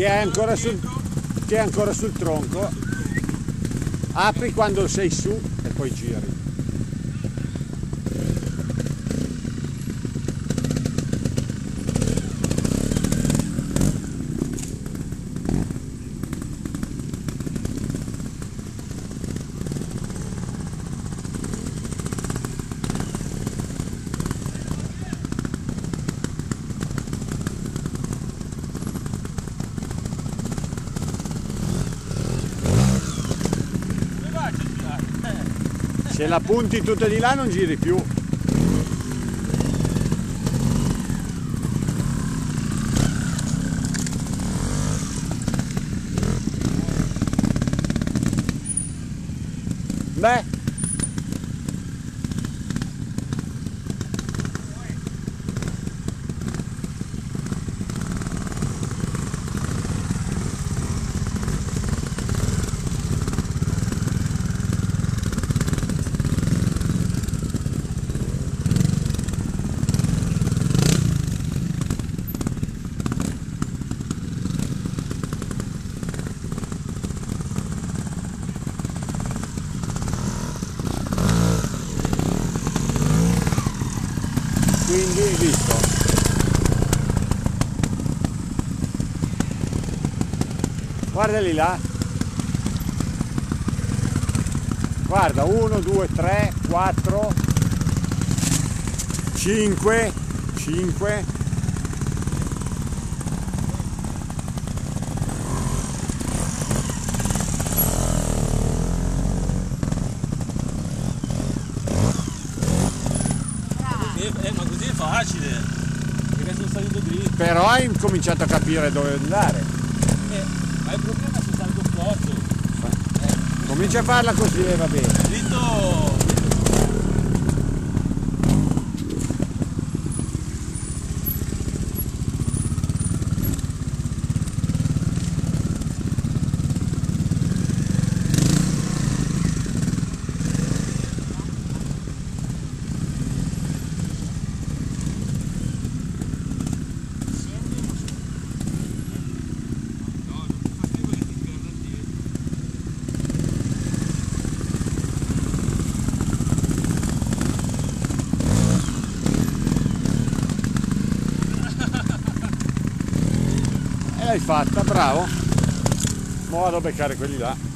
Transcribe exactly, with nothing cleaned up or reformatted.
che è ancora sul, che è ancora sul tronco. Apri quando sei su e poi giri. Se la punti tutta di là non giri più. Beh, quindi visto. Guardali là. Guarda, uno, due, tre, quattro, cinque, cinque. Eh, ma così è facile, perché sono salito dritto. Però hai cominciato a capire dove andare. Eh, ma il problema è se salgo storto. Eh, comincia a farla così e va bene. Dritto. E l'hai fatta, bravo. Ora vado a beccare quelli là.